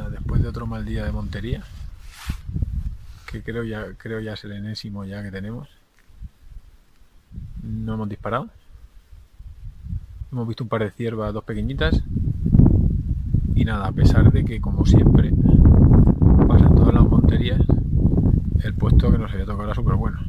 después de otro mal día de montería, que creo ya es el enésimo ya que tenemos, no hemos disparado. Hemos visto un par de ciervas, dos pequeñitas, y nada, a pesar de que, como siempre pasa en todas las monterías, el puesto que nos había tocado era súper bueno.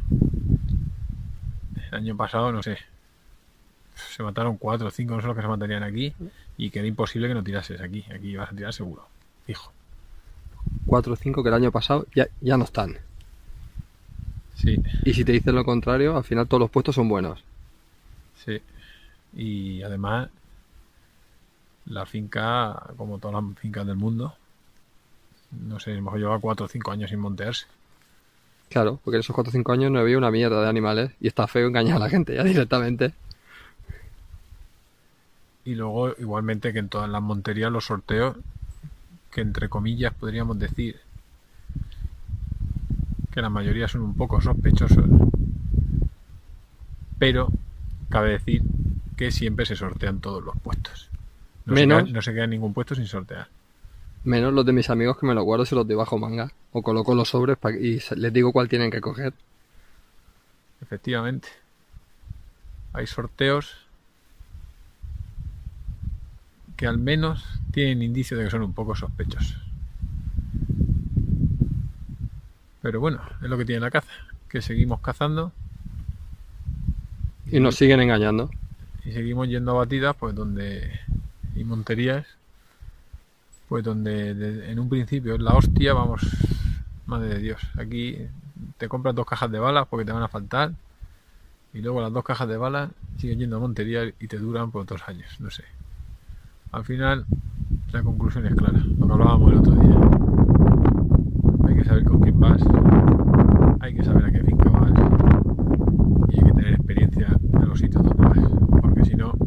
El año pasado, no sé, se mataron 4 o 5, no sé los que se matarían aquí, y que era imposible que no tirases aquí vas a tirar seguro, fijo. 4 o 5 que el año pasado ya no están. Sí. Y si te dicen lo contrario, al final todos los puestos son buenos. Sí. Y además, la finca, como todas las fincas del mundo, no sé, a lo mejor lleva 4 o 5 años sin montearse. Claro, porque en esos 4 o 5 años no había una mierda de animales y está feo engañar a la gente ya directamente. Y luego, igualmente que en todas las monterías, los sorteos, que entre comillas podríamos decir que la mayoría son un poco sospechosos, pero cabe decir que siempre se sortean todos los puestos. No se queda ningún puesto sin sortear. Menos los de mis amigos, que me los guardo y se los doy bajo manga. O coloco los sobres y les digo cuál tienen que coger. Efectivamente. Hay sorteos que al menos tienen indicio de que son un poco sospechosos. Pero bueno, es lo que tiene la caza, que seguimos cazando. Y nos siguen engañando. Y seguimos yendo a batidas, pues donde... y monterías, pues donde en un principio es la hostia, vamos, madre de Dios, aquí te compras 2 cajas de balas porque te van a faltar, y luego las 2 cajas de balas siguen yendo a montería y te duran por 2 años, no sé. Al final, la conclusión es clara, lo que hablábamos el otro día. Hay que saber con quién vas, hay que saber a qué finca vas, y hay que tener experiencia en los sitios donde vas, porque si no,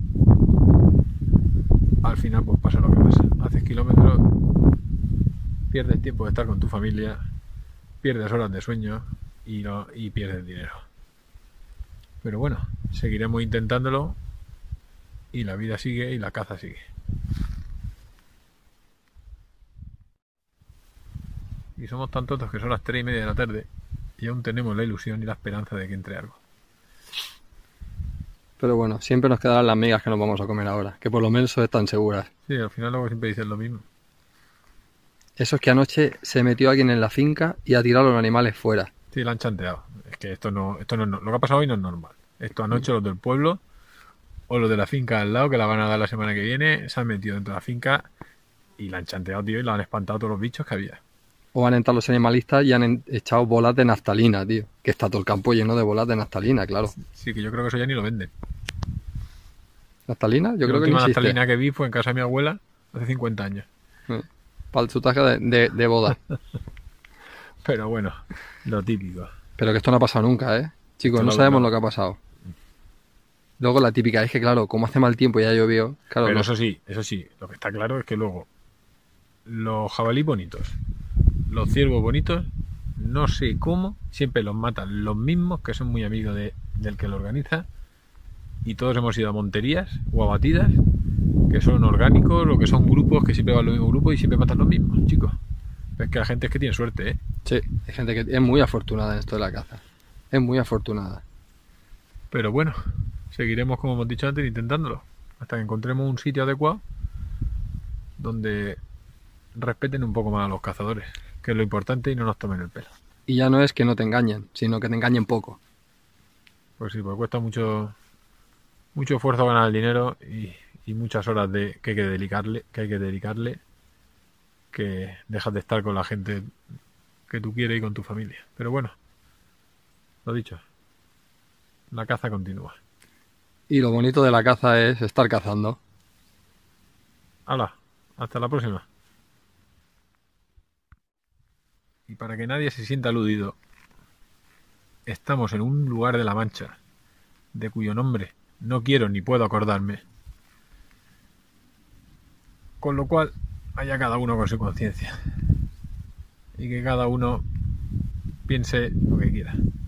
al final pues pasa lo que pasa. Haces kilómetros, pierdes tiempo de estar con tu familia, pierdes horas de sueño y pierdes dinero. Pero bueno, seguiremos intentándolo y la vida sigue y la caza sigue. Y somos tan tontos que son las 3:30 de la tarde y aún tenemos la ilusión y la esperanza de que entre algo. Pero bueno, siempre nos quedarán las migas que nos vamos a comer ahora, que por lo menos están seguras. Sí, al final luego siempre dicen lo mismo. Eso es que anoche se metió alguien en la finca y ha tirado los animales fuera. Sí, la han chanteado. Es que esto no es lo que ha pasado hoy no es normal. Esto anoche los del pueblo o los de la finca al lado, que la van a dar la semana que viene, se han metido dentro de la finca y la han chanteado, tío, y la han espantado todos los bichos que había. O han entrado los animalistas y han echado bolas de naftalina, tío. Que está todo el campo lleno de bolas de naftalina, claro. Sí, que yo creo que eso ya ni lo venden. ¿Naftalina? Yo creo que la ni última existe. naftalina que vi fue en casa de mi abuela hace 50 años. Para el chutaje de boda. Pero bueno, lo típico. Pero que esto no ha pasado nunca, ¿eh? Chicos, no sabemos lo que ha pasado. Luego la típica es que, claro, como hace mal tiempo y ya llovió... Claro, pero eso sí, lo que está claro es que luego los jabalíes bonitos, los ciervos bonitos, no sé cómo, siempre los matan los mismos, que son muy amigos del que lo organiza, y todos hemos ido a monterías o a batidas, que son orgánicos o que son grupos que siempre van los mismos grupos y siempre matan los mismos, chicos. Es que la gente es que tiene suerte, ¿eh? Sí, hay gente que es muy afortunada en esto de la caza. Es muy afortunada. Pero bueno, seguiremos, como hemos dicho antes, intentándolo, hasta que encontremos un sitio adecuado donde respeten un poco más a los cazadores, que es lo importante, y no nos tomen el pelo. Y ya no es que no te engañen, sino que te engañen poco. Pues sí, pues cuesta mucho esfuerzo ganar el dinero y muchas horas que hay que dedicarle, que dejas de estar con la gente que tú quieres y con tu familia. Pero bueno, lo dicho, la caza continúa. Y lo bonito de la caza es estar cazando. ¡Hala! Hasta la próxima. Y para que nadie se sienta aludido, estamos en un lugar de La Mancha, de cuyo nombre no quiero ni puedo acordarme. Con lo cual, haya cada uno con su conciencia. Y que cada uno piense lo que quiera.